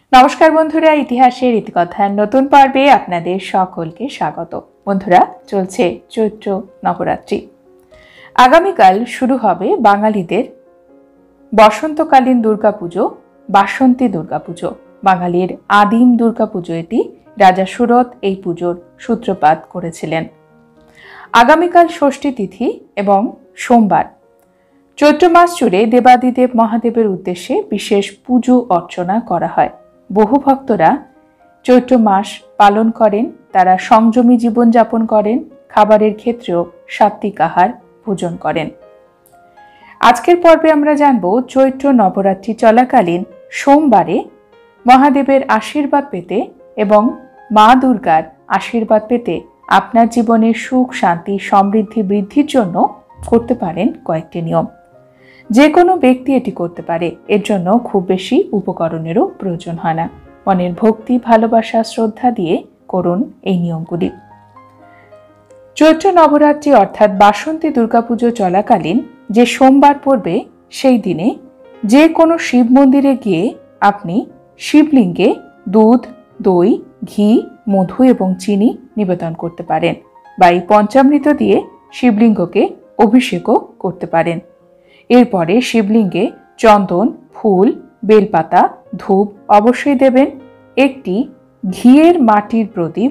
নমস্কার বন্ধুরা, ইতিহাসের ইতিকথার নতুন পর্বে আপনাদের সকলকে স্বাগত। বন্ধুরা, চলছে চৈত্র নবরাত্রি। আগামীকাল শুরু হবে বাঙালিদের বসন্তকালীন দুর্গাপুজো, বাসন্তী দুর্গাপুজো। বাঙালির আদিম দুর্গাপুজো এটি। রাজা সুরত এই পুজোর সূত্রপাত করেছিলেন। আগামীকাল ষষ্ঠী তিথি এবং সোমবার। চৈত্র মাস জুড়ে দেবাদিদেব মহাদেবের উদ্দেশ্যে বিশেষ পুজো অর্চনা করা হয়। বহু ভক্তরা চৈত্র মাস পালন করেন। তারা সংযমী জীবনযাপন করেন, খাবারের ক্ষেত্রেও সাত্ত্বিক আহার ভোজন করেন। আজকের পর্বে আমরা জানব চৈত্র নবরাত্রি চলাকালীন সোমবারে মহাদেবের আশীর্বাদ পেতে এবং মা দুর্গার আশীর্বাদ পেতে আপনার জীবনে সুখ, শান্তি, সমৃদ্ধি বৃদ্ধির জন্য করতে পারেন কয়েকটি নিয়ম। যে কোনো ব্যক্তি এটি করতে পারে। এর জন্য খুব বেশি উপকরণেরও প্রয়োজন হয় না। মনের ভক্তি, ভালোবাসা, শ্রদ্ধা দিয়ে করুন এই নিয়মগুলি। চৈত্র নবরাত্রি অর্থাৎ বাসন্তী দুর্গাপুজো চলাকালীন যে সোমবার পড়বে, সেই দিনে যে কোনো শিব মন্দিরে গিয়ে আপনি শিবলিঙ্গে দুধ, দই, ঘি, মধু এবং চিনি নিবেদন করতে পারেন, বা এই পঞ্চামৃত দিয়ে শিবলিঙ্গকে অভিষেকও করতে পারেন। এরপরে শিবলিঙ্গে চন্দন, ফুল, বেলপাতা, ধূপ অবশ্যই দেবেন। একটি ঘিয়ের মাটির প্রদীপ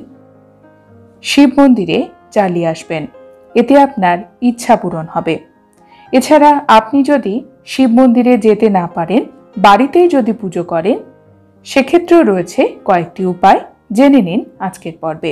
শিব মন্দিরে জ্বালিয়ে আসবেন। এতে আপনার ইচ্ছা পূরণ হবে। এছাড়া আপনি যদি শিব মন্দিরে যেতে না পারেন, বাড়িতেই যদি পুজো করেন, সেক্ষেত্রেও রয়েছে কয়েকটি উপায়। জেনে নিন আজকের পর্বে।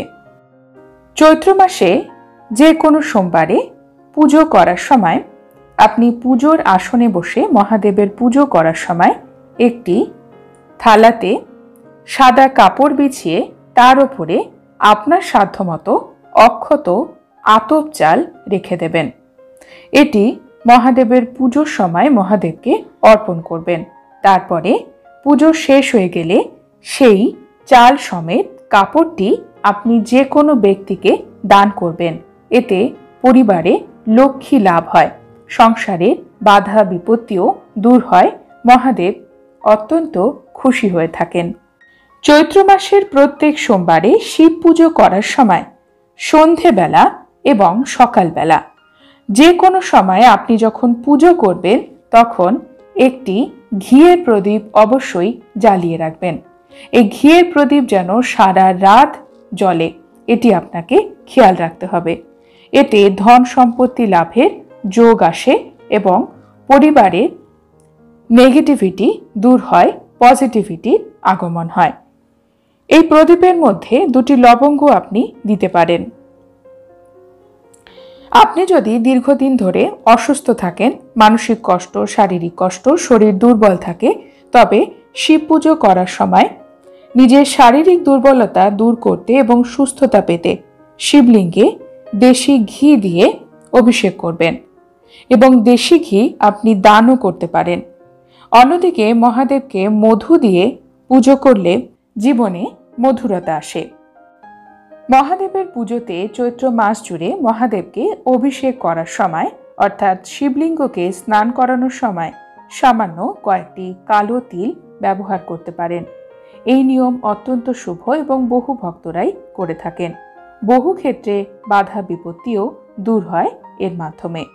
চৈত্র মাসে যে কোনো সোমবারে পুজো করার সময় আপনি পুজোর আসনে বসে মহাদেবের পুজো করার সময় একটি থালাতে সাদা কাপড় বিছিয়ে তার উপরে আপনার সাধ্যমতো অক্ষত আতপ চাল রেখে দেবেন। এটি মহাদেবের পুজোর সময় মহাদেবকে অর্পণ করবেন। তারপরে পুজো শেষ হয়ে গেলে সেই চাল সমেত কাপড়টি আপনি যে কোনো ব্যক্তিকে দান করবেন। এতে পরিবারে লক্ষ্মী লাভ হয়, সংসারের বাধা বিপত্তিও দূর হয়। মহাদেব অত্যন্ত খুশি হয়ে থাকেন। চৈত্র মাসের প্রত্যেক সোমবারে শিব পুজো করার সময় সন্ধেবেলা এবং সকালবেলা যে কোনো সময় আপনি যখন পুজো করবেন, তখন একটি ঘিয়ের প্রদীপ অবশ্যই জ্বালিয়ে রাখবেন। এই ঘিয়ের প্রদীপ যেন সারা রাত জ্বলে, এটি আপনাকে খেয়াল রাখতে হবে। এতে ধন সম্পত্তি লাভের যোগ আসে এবং পরিবারের নেগেটিভিটি দূর হয়, পজিটিভিটির আগমন হয়। এই প্রদীপের মধ্যে দুটি লবঙ্গ আপনি দিতে পারেন। আপনি যদি দীর্ঘদিন ধরে অসুস্থ থাকেন, মানসিক কষ্ট, শারীরিক কষ্ট, শরীর দুর্বল থাকে, তবে শিব পুজো করার সময় নিজের শারীরিক দুর্বলতা দূর করতে এবং সুস্থতা পেতে শিবলিঙ্গে দেশি ঘি দিয়ে অভিষেক করবেন এবং দেশি ঘি আপনি দানও করতে পারেন। অন্যদিকে মহাদেবকে মধু দিয়ে পুজো করলে জীবনে মধুরতা আসে। মহাদেবের পুজোতে চৈত্র মাস জুড়ে মহাদেবকে অভিষেক করার সময় অর্থাৎ শিবলিঙ্গকে স্নান করানোর সময় সামান্য কয়েকটি কালো তিল ব্যবহার করতে পারেন। এই নিয়ম অত্যন্ত শুভ এবং বহু ভক্তরাই করে থাকেন। বহু ক্ষেত্রে বাধা বিপত্তিও দূর হয় এর মাধ্যমে।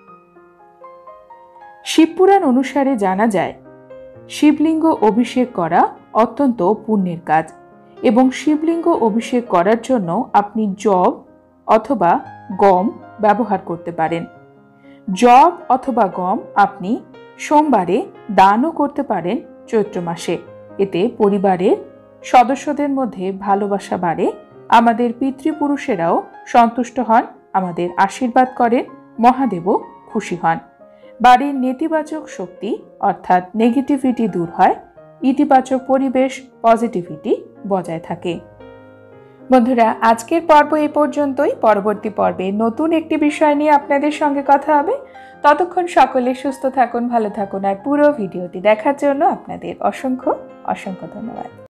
শিবপুরাণ অনুসারে জানা যায়, শিবলিঙ্গ অভিষেক করা অত্যন্ত পুণ্যের কাজ এবং শিবলিঙ্গ অভিষেক করার জন্য আপনি যব অথবা গম ব্যবহার করতে পারেন। যব অথবা গম আপনি সোমবারে দানও করতে পারেন চৈত্র মাসে। এতে পরিবারের সদস্যদের মধ্যে ভালোবাসা বাড়ে। আমাদের পিতৃপুরুষেরাও সন্তুষ্ট হন, আমাদের আশীর্বাদ করেন, মহাদেবও খুশি হন। বাড়ির নেতিবাচক শক্তি অর্থাৎ নেগেটিভিটি দূর হয়, ইতিবাচক পরিবেশ, পজিটিভিটি বজায় থাকে। বন্ধুরা, আজকের পর্ব এই পর্যন্তই। পরবর্তী পর্বে নতুন একটি বিষয় নিয়ে আপনাদের সঙ্গে কথা হবে। ততক্ষণ সকলে সুস্থ থাকুন, ভালো থাকুন, আর পুরো ভিডিওটি দেখার জন্য আপনাদের অসংখ্য অসংখ্য ধন্যবাদ।